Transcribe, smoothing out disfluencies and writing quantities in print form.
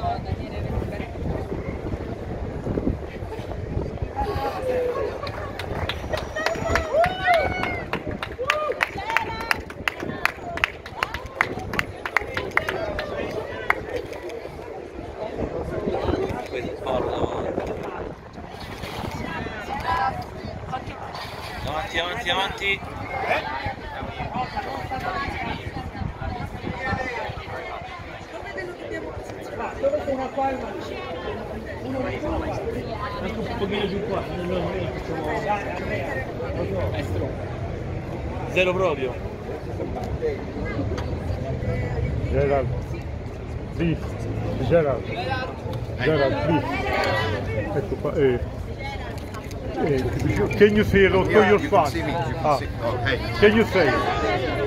Avanti, avanti, avanti. Dove c'è una palma? Anche un pochino più qua. Zero proprio. Gerald, please. Gerald, please. Ecco qua. Can you say hello to your fan? Can you say?